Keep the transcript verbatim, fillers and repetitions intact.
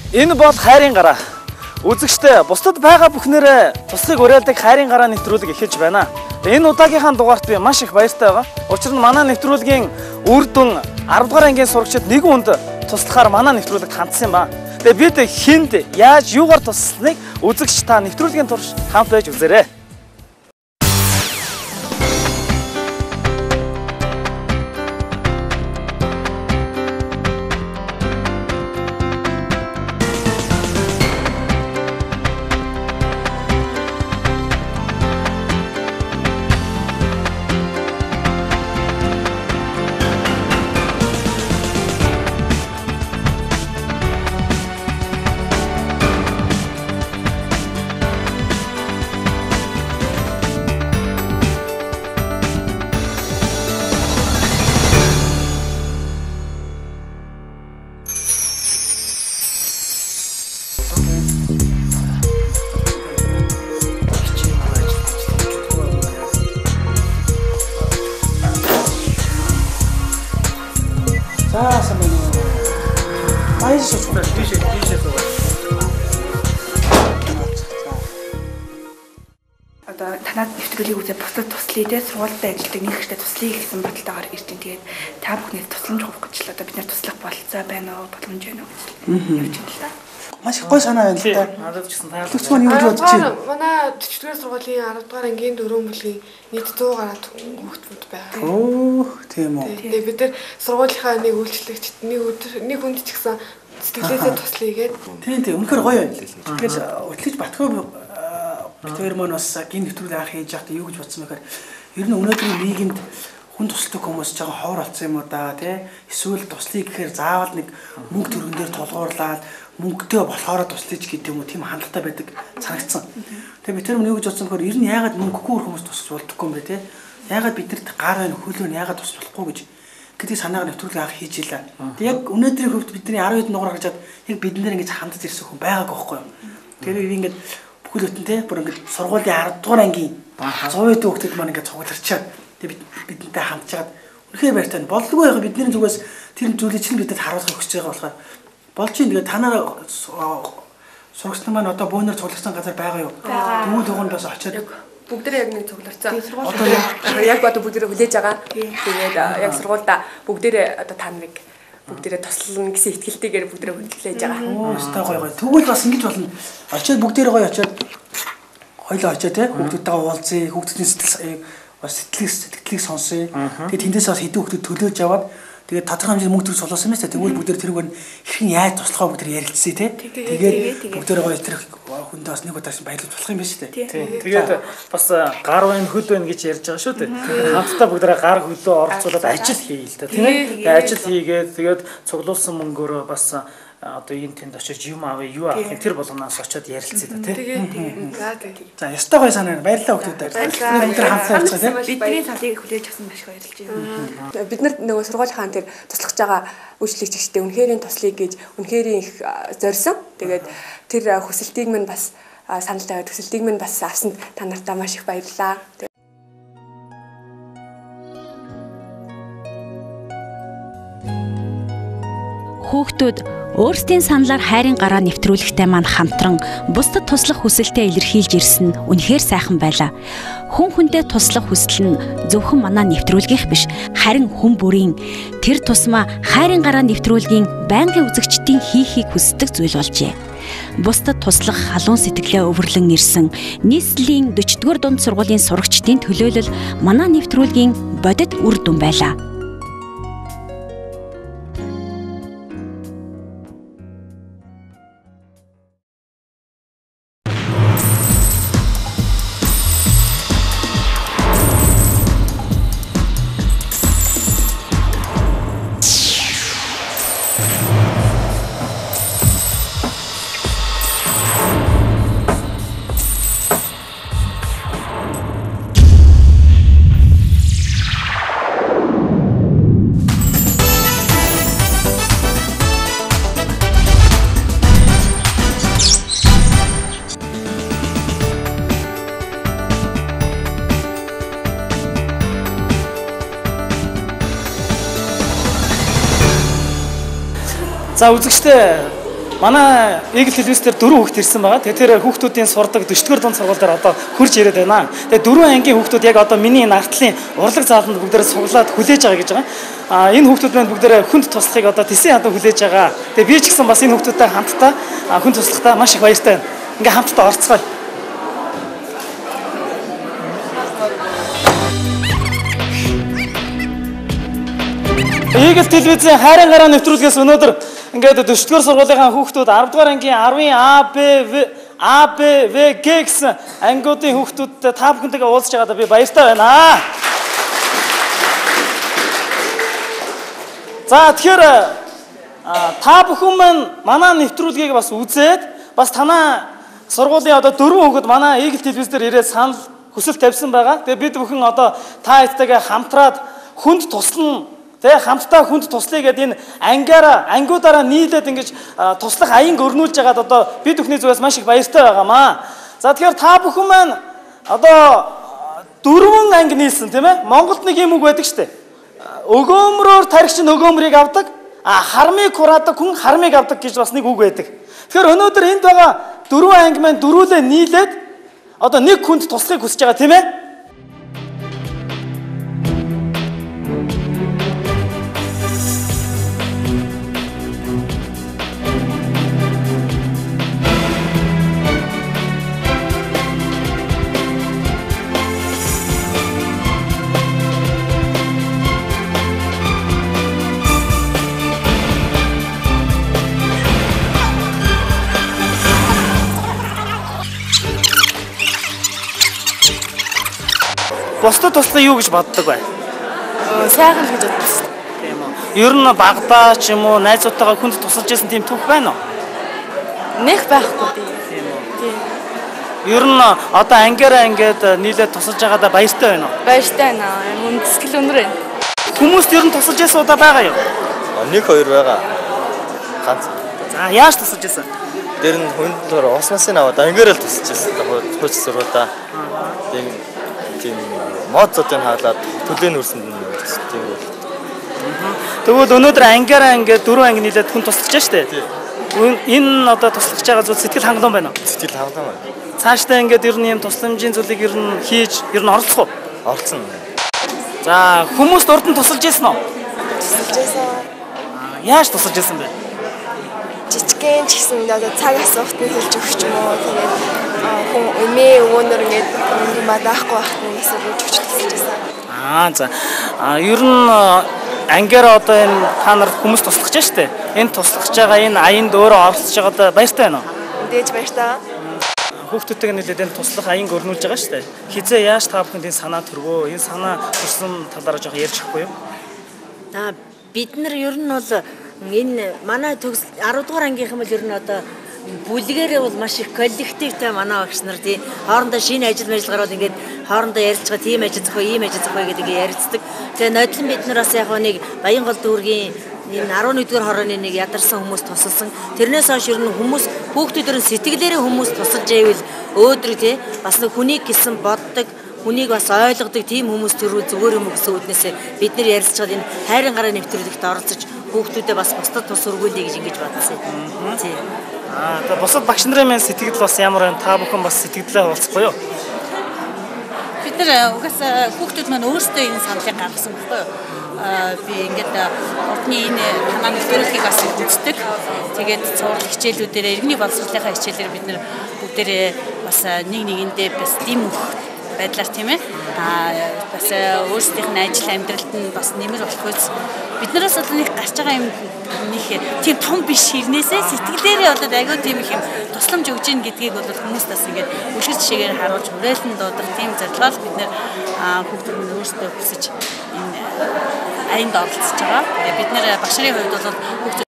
Энэ бол хайрын гараа. Үзэгчдээ бусдад байгаа бүхнээрээ туслыг уриалдаг хайрын гараа нэвтрүүлэг эхэлж байна. Энэ удаагийнхаа дугаарт би маш их баяртай байгаа. Учир нь манай нэвтрүүлгийн үр дүн арав дугаар ангийн сурагчид нэг үнд туслахаар манай нэвтрүүлэг хандсан юм ба. Тэгээ бид хүнд яаж юугаар туслахыг үзэгч та нэвтрүүлгийн турш хамт байж үзээрэй. За сайн байна уу. Баяр шууд тийш тийш суугаа. Одоо танад нэвтрүүлгийг үзээ бусдад туслая те сургуультай ажилладаг нэг ихтэй туслая гэсэн бодолтойгоор ирж ин тэгээд та бүхнээс тусламж авах гэж л одоо бид нар туслах бололцоо байна уу боломж байна уу гэж явж байна л да. Маш их гой санаа байна л да. Надад ч гэсэн таарах. Тэгч маань юу гэж бодож байна? Манай дөрөвдүгээр сургуулийн арав дугаар ангийн дөрөв бүлгийн нийт зуун гаруй хүүхдүүд байгаа. Оо, тийм үү. Тэгээ бид нар сургуулийнхаа нэг үйлчлэгчд нэг өдөр нэг хүнд ч гэсэн сэтгэлээсээ туслая гээд. Тийм тийм үнэхээр гоё байна. Тэгэхээр өтлөж Батхой битээр маань бас гин нэвтрүүлэг анх хийж байхдаа юу гэж бодсон бэхээр ер нь өнөөдрийн нийгэмд хүн тусалдаг хүмүүс жаахан ховор болсон юм уу да тий эсвэл туслая гэхээр заавал нэг мөнгө төргөн дээр тулгуурлаад мөнгөтэй болохоор туслаж гэдэг юм уу тийм хандлагатай байдаг санагдсан. Тэгээ бид тэр нь юу гэж бодсон бэхээр ер нь яагаад мөнгөгүй хүмүүс тусалж болдоггүй юм бэ тий яагаад биднэрт гар байна хөл байна яагаад тусалж болохгүй гэж гэдэг санааг нэвтрүүлэг анх хийж илаа. Тэг яг өнөөдрийн хөвд бидний арав хэдэн дугаар гаргаж яг бид нэр ингэж хандж ирсэн хүн байгаагүй байхгүй юу. Тэгэхээр ингэж бүхэл бүтэн тий бүр ингэж сургуулийн арав дугаар ангийн сая хэдэн хүүхдүүд маань ингэж цугларчаад тэг бид бидэнтэй хамтж чаад үнэхээр баяртай болдгоо яг бидний зүгээс тэр зүйлийг чинь бидэд харуулахыг хүсэж байгаа болохоор болж ийн тэгээ та нараа сурагч нар маань одоо бөөнөр цугларсан газар байгаа юу? Дүүл дугуйнд бас очиод Бүгдээ яг нэг цугларцаа. Одоо яг одоо бүгдээ хүлээж байгаа. Тэгээд яг сургуульда бүгдээ одоо та нарыг бүгдээ тослоно гэсэн итгэлтэйгээр бүгдээ хүлээж байгаа. Оо, өстой гоё гоё. Тэгвэл бас ингэж болно. Очиод бүгдээ гоё очиод хоёлоо очиод те хүүхдүүдтэйгээ уулзъя, хүүхдүүдийн сэтгэл бас сэтгэлийг сэтгэлийг сонсъё. Тэгээд тэндээс бас хэдэн хүүхдүүд төлөөж аваад тэгээд тодорхой хэмжээний мөнгө төгс солиосон юм байна. Тэгвэл бүгдээ тэрийг хэрхэн яаж туслахаа бүгдээ ярилцъя те. Тэгээд бүгдээ гоё тэр хүндээ бас нэг удаас баярлуулж болох юм байна шүү дээ. Тэгээд бас гар байна хөд байна гэж ярьж байгаа шүү дээ. Хамтдаа бүгдээ гар хөлөө оролцуулаад ажил хийе л да тийм ээ. Тэгээд ажил хийгээд тэгээд цуглуулсан мөнгөөрөө бас одоо энэ тэнд очиж юм авъя юу авах тэр болгоноос очиод ярилцъя та тийм. За тэгээд. За ястай гоё санаа байна. Баярлалаа хүүхдүүд. Өнөөдөр хамтдаа явцгаа тийм. бидний цалыг хүлээж авсан маш их баярлж байна. Бид нар нөгөө сургуулийн тэр туслах байгаа үйлчлэгчтэй үнэхэрийн туслыг гэж үнэхэрийн их зорьсон. Тэгээд тэр хүсэлтийг минь бас санал тавиад хүсэлтийг минь бас авсанд та нартаа маш их баярлалаа. Хүүхдүүд өөрсдийн саналаар хайрын гараа нэвтрүүлэгтэй маань хамтран бусдад туслах хүсэлтэд илэрхийлж ирсэн нь үнэхээр сайхан байлаа. Хүн хүндээ туслах хүсэл нь зөвхөн манай нэвтрүүлгийнх биш, харин хүн бүрийн тэр тусмаа хайрын гараа нэвтрүүлгийн байнгын үзэгчдийн хийхийг хүсдэг зүйл болжээ. Бусдад туслах халуун сэтгэлээ өвөрлөн ирсэн нийслэлийн дөрөвдүгээр дунд сургуулийн сурагчдын төлөөлөл манай нэвтрүүлгийн бодит үр дүн байлаа. За үзэгчтэй манай Eagle телевиз дээр дөрвөн хүүхэд ирсэн байгаа. Тэгээ тэр хүүхдүүдийн сурдаг дөрөвдүгээр дунд сургууль дээр одоо хурж ирээд байна. Тэгээ дөрвөн ангийн хүүхдүүд яг одоо миний энэ артлын урлаг зааланд бүгдээрээ суглаад хүлээж байгаа гэж байгаа. А энэ хүүхдүүд маань бүгдээрээ хүнд туслахыг одоо тэсийн хадаа хүлээж байгаа. Тэгээ би ч гэсэн бас энэ хүүхдүүдтэй хамтдаа хүнд туслахтаа маш их баяртай байна. Ингээ хамтдаа орцгоё. Eagle телевизийн хайрын гараа нэвтрүүлгээс өнөөдөр ингээд дөрөвдүгээр сургуулийн хүүхдүүд арав дугаар ангийн арвын А, Б, В, А, Б, В, Г гэсэн ангиудын хүүхдүүдтэй та бүхэнтэйгээ уулзч байгаадаа би баяртай байна. За тэгэхээр та бүхэн маань манай нэвтрүүлгийг бас үзээд бас танаа сургуулийн одоо дөрвөн хүүхэд манай Eagle телевиз дээр ирээд санал хүсэл тавьсан байгаа. Тэгээ бид бүхэн одоо та хэдтэйгээ хамтраад хүнд туслана. Тэ хамтдаа хүнд туслая гэдэг энэ ангиараа ангиудаараа нийлээд ингэж туслах аянг өрнүүлж байгаад одоо бид бүхний зүгээс маш их баяртай байгаамаа. За тэгэхээр та бүхэн маань одоо дөрвөн анги нийлсэн тийм ээ. Монголд нэг юм үг байдаг штэ. Өгөөмрөөр таригч нь өгөөмрийг авдаг, а хармыг хураадаг хүн хармыг авдаг гэж бас нэг үг байдаг. Тэгэхээр өнөөдөр энд байгаа дөрвөн анги маань дөрвөлээ нийлээд одоо нэг хүнд туслахыг хүсэж байгаа тийм ээ. Бусдад туслах юу гэж боддог бай? Сайхан л гэж бодсон. Тийм үү. Ер нь багтаа ч юм уу найзуудтайгаа хүнд тусалж байсан тийм түүх байна уу? Нэх байхгүй тийм. Тийм үү. Тийм. Ер нь одоо ангиараа ингээд нийлээд тусалж байгаадаа баяртай байна уу? Баяртай байна. Үндэскэл өнөр байна. Хүмүүст ер нь тусалж байсан удаа байгаа юу? Нэг хоёр байгаа. Ганц. За яаж тусалж байсан? Тэр нь хүндлээр осмосын аваад ангиараа л тусалж байсан. Хууч сургуудаа. Тийм тийм модцуудын хаалаад төлөө нүрсэн тийм үү. Тэгвэл өнөөдөр ангиараа ингээд дөрвөн анги нийлээд хүн туслаж штэ. Энэ одоо туслаж байгаа зүйл сэтгэл хангалуун байна уу? Сэтгэл хангалуун байна. Цаашдаа ингээд ер нь юм тусламжийн зүйлийг ер нь хийж ер нь оролцох уу? Оролцсон. За хүмүүст урд нь тусалж байсан уу? Тусалж байсан. Яаж тусалж байсан бэ? Жижигхэн ч гэсэн одоо цаг асуухтыг хэлж өгч юм уу. Тэгээд хүн эмээ өвөнөр ингээд юм бадаахгүй байхад нь эсвэл өгч тусалж байсан. Аа за. А ер нь ангиараа одоо энэ та нарт хүмүүс туслах гэж штэ. Энэ туслах байгаа энэ аянд өөрөө оролцож байгаад баяртай байна уу? Дээж баяртай. Хүүхдүүдтэйг нийлээд энэ туслах аянг өрнүүлж байгаа штэ. Хизээ яаж та бүхэнд энэ санаа төрвөө? Энэ санаа төрсөн талаараа жоох ярьж өгөхгүй юу? За бид нар ер нь бол энэ манай төгс арав дугаар ангийнхан бол ер нь одоо бүлгээрээ бол маш их коллективтэй манай багш нар тий хоорондоо шинэ ажил мэл гараад ингээд хоорондоо ярьж байгаа тийм ажил зохио ийм ажил зохио гэдэг ингээд ярилцдаг. Тэгээ нодлон бид нар бас яг нэг Баянгол дүүргийн энэ арван нэгдүгээр хорооны нэг ядарсан хүмүүс тусалсан. Тэрнээс хойш ер нь хүмүүс хүүхдүүдээр сэтгэлээрээ хүмүүс тусалж байвал өөдрөг тий бас нэг хүнийг гисэн боддог хүнийг бас ойлгодог тийм хүмүүс төрөө зүгээр юм гэсэн үднээсээ бид нар ярилцж байгаа энэ хайрын гараа нэвтрүүлэгт оролцож хүүхдүүдэд бас бусдад тус өргүүлье гэж ингэж бодсон. Тий. Аа тэгээ бусад багш нарын маань сэтгэл бас ямар байна? Та бүхэн бас сэтгэлдээ хуваалцахгүй юу? Бид нар угаасаа хүүхдүүд маань өөрсдөө энэ саналыг гаргасан байхгүй юу? Аа би ингээд урдны энэ танаа нэвтрүүлгийг бас үздэг. Тэгээд цуврал хичээлүүдээр иргэний боловсролынхаа хичээлээр бид нар бүгдээрээ бас нэг нэгэндээ бас тийм байдлаар тийм ээ а бас өөрсдийнх нь ажил амьдралд нь бас нэмэр болохоос биднээс одоо нэг гарч байгаа юм нэг тийм том биш хэрнээсээ сэтгэлээрээ одоо агай тийм их юм тусламж өгж ийн гэдгийг бол хүмүүс бас ингээд үлгэр жишээгээр харуулж хүрээлэн дуудах тийм зорилгоор бид нэр хүүхдүүд нь өөрсдөө хүсэж энэ аянд оролцож байгаа. Тэгээд бид нэр багш нарын хувьд бол